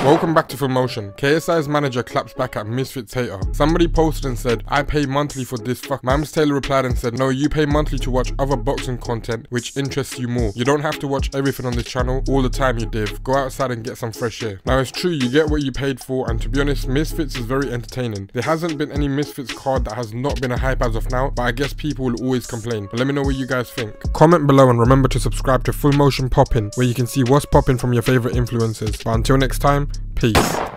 Welcome back to Full Motion. KSI's manager claps back at Misfits hater. Somebody posted and said, I pay monthly for this fuck. Mams Taylor replied and said, no, you pay monthly to watch other boxing content which interests you more. You don't have to watch everything on this channel all the time, you div. Go outside and get some fresh air. Now it's true, you get what you paid for, and to be honest, Misfits is very entertaining. There hasn't been any Misfits card that has not been a hype as of now, but I guess people will always complain. But let me know what you guys think. Comment below and remember to subscribe to Full Motion Poppin', where you can see what's popping from your favorite influencers. But until next time, peace.